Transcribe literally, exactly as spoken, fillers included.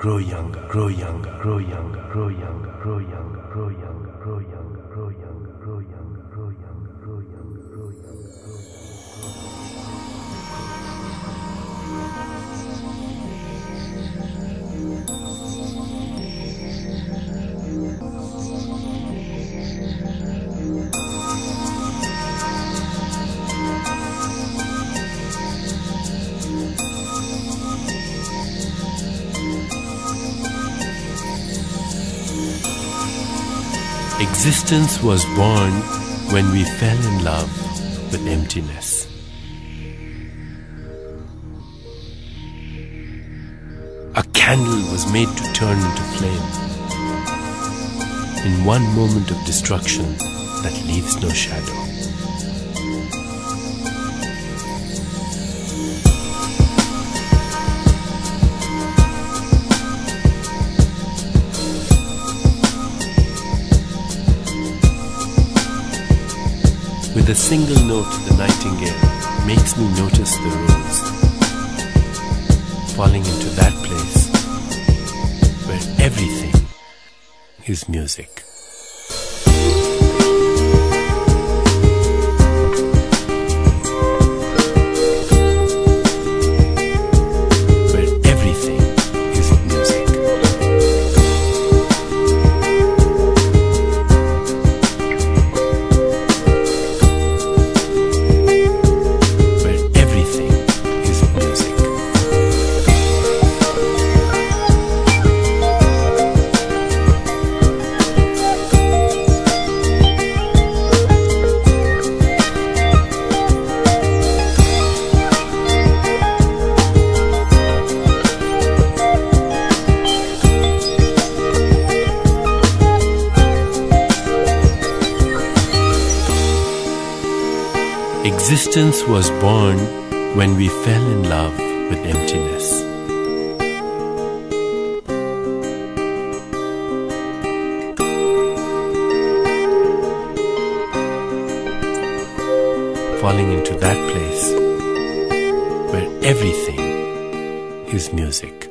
grow younger, grow younger, grow younger, grow younger, grow younger, grow younger, grow younger, grow younger, grow younger, grow younger, grow younger, grow younger, grow Existence was born when we fell in love with emptiness. A candle was made to turn into flame in one moment of destruction that leaves no shadow. With a single note, the nightingale makes me notice the rose, falling into that place where everything is music. Existence was born when we fell in love with emptiness. Falling into that place where everything is music.